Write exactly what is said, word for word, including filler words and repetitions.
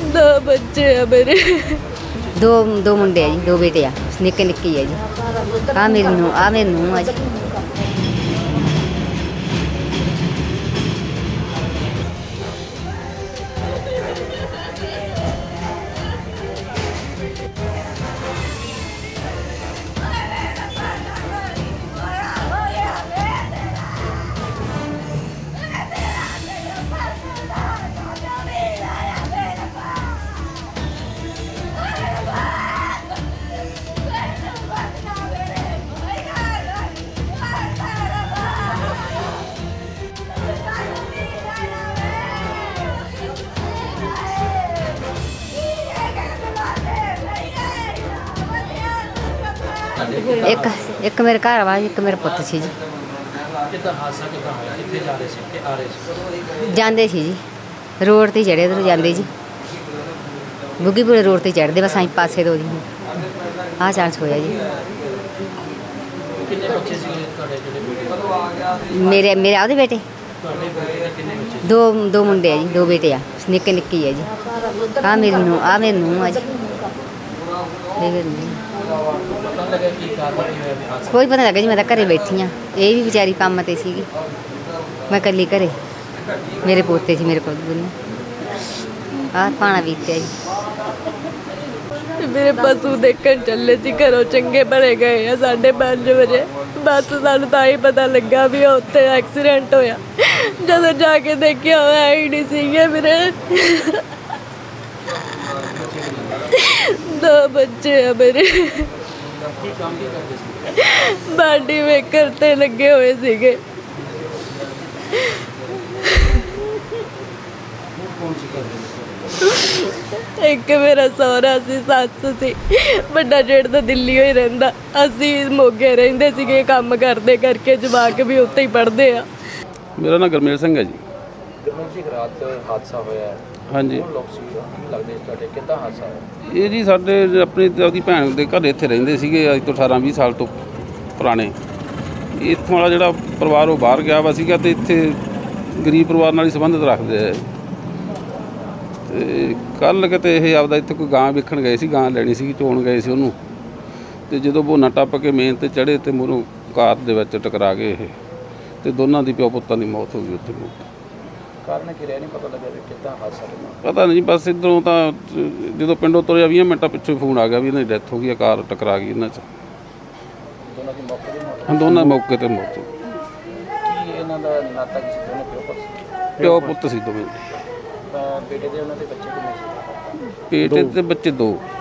दो बच्चे है मेरे। दो दो मुंडे है जी, दो बेटे आ, निक्के निक्के है जी। आ मेरी नूंह आ मेरी नूंह है जी। एक एक मेरे घर वा, एक मेरा पुत सी जी। जाते सी जी, रोड ते चढ़े उधर जाते जी, बुग्गीपुरे रोड ते चढ़ते बस आई पासे तो जी आ चांस होया जी। मेरे मेरे आदे बेटे दो दो मुंडे है जी, दो बेटे आ, निक्के निक्के है जी। आ मेरी नूंह आ मेरी नूंह है जी। कोई पता लगे जी, मैं तो घरे बैठी हाँ, ये भी बेचारी काम ते सीगी, मैं कली घरे, मेरे पोते सी मेरे को आ पाना बीते जी। मेरे पशु देखण चले सी घरों, चंगे भले गए आ साढ़े पांच बजे, बस सानू तां ही पता लगा भी उत्थे एक्सीडेंट होया। जदों जाके देखिया है ही नहीं सीगे मेरे। दो बच्चे है मेरे। बाडी मेकर ते लगे हुए सीगे। एक मेरा सौहरा सी, सस सी, बड़ा जेठ तो दिल्ली ही रहिंदा, असी मोगे रहिंदे सीगे, काम करदे करके जवाक भी उत्थे ही पढ़दे आ। मेरा नाम गुरमेल सिंह है जी। गुरमेल जी, रात हादसा होया है, हाँ जी। लगदे तुहाडे किद्दां हादसा होया? ये जी साडे अपनी ਉਹਦੀ ਭੈਣ ਦੇ ਘਰ ਇੱਥੇ ਰਹਿੰਦੇ ਸੀਗੇ ਅੱਜ ਤੋਂ अठारह बीस साल ਤੋਂ ਪੁਰਾਣੇ। ਇੱਥੋਂ ਵਾਲਾ ਜਿਹੜਾ ਪਰਿਵਾਰ ਉਹ ਬਾਹਰ ਗਿਆ ਵਾ ਸੀਗਾ ਤੇ ਇੱਥੇ ਗਰੀਬ ਪਰਿਵਾਰ ਨਾਲ ਹੀ ਸੰਬੰਧਿਤ ਰੱਖਦੇ ਆ। ਤੇ ਕੱਲ੍ਹ ਕਿਤੇ ਇਹ ਆਪਦਾ ਇੱਥੇ ਕੋਈ ਗਾਂ ਵੇਖਣ ਗਏ ਸੀ, ਗਾਂ ਲੈਣੀ ਸੀ, ਚੋਣ ਗਏ ਸੀ ਉਹਨੂੰ, ਤੇ ਜਦੋਂ ਬੋਨਾ ਟੱਪ ਕੇ ਮੇਨ ਤੇ ਚੜ੍ਹੇ ਤੇ ਮੂਹਰੋਂ ਕਾਰ ਦੇ ਵਿੱਚ ਟਕਰਾ ਗਏ ਇਹ, ਤੇ ਦੋਨਾਂ ਦੀ ਪਿਓ ਪੁੱਤਾਂ ਦੀ ਮੌਤ ਹੋ ਗਈ ਉੱਥੇ। ਕਾਰਨ ਕੀ ਰਿਹਾ, ਨਹੀਂ ਪਤਾ ਲੱਗਿਆ ਵੀ ਕਿੱਦਾਂ ਹਾਦਸਾ ਹੋਇਆ? ਪਤਾ ਨਹੀਂ, ਬਸ ਇੱਧਰੋਂ ਤਾਂ ਜਦੋਂ ਪਿੰਡੋਂ ਤੁਰਿਆ ਵੀਹ ਮਿੰਟਾਂ ਪਿੱਛੋਂ ਫੋਨ ਆ ਗਿਆ ਵੀ ਇਹਨਾਂ ਦੀ ਡੈਥ ਹੋ ਗਈ, ਕਾਰ ਟਕਰਾ ਗਈ ਇਹਨਾਂ 'ਚ। ਦੋਨਾਂ ਦੀ ਮੌਕੇ ਤੇ ਮੌਤ? ਹਾਂ, ਦੋਨਾਂ ਮੌਕੇ ਤੇ ਮੌਤ ਹੋ ਗਈ। ਕੀ ਇਹਨਾਂ ਦਾ ਨਾਤਾ ਕਿਸੇ ਦੋਨੇ ਪਿਓ ਪੁੱਤ ਸੀ? ਪਿਓ ਪੁੱਤ ਸੀ ਦੋਵੇਂ। ਬੇਟੇ ਦੇ ਉਹਨਾਂ ਦੇ ਬੱਚੇ ਕਿੰਨੇ ਸੀ? ਬੇਟੇ ਤੇ ਬੱਚੇ ਦੋ।